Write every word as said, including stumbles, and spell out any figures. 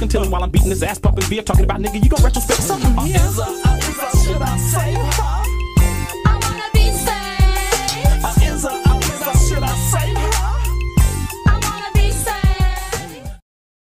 talking till him while I'm beating his ass, pumping beer, talking about nigga, you gon' retrospect something. Here's a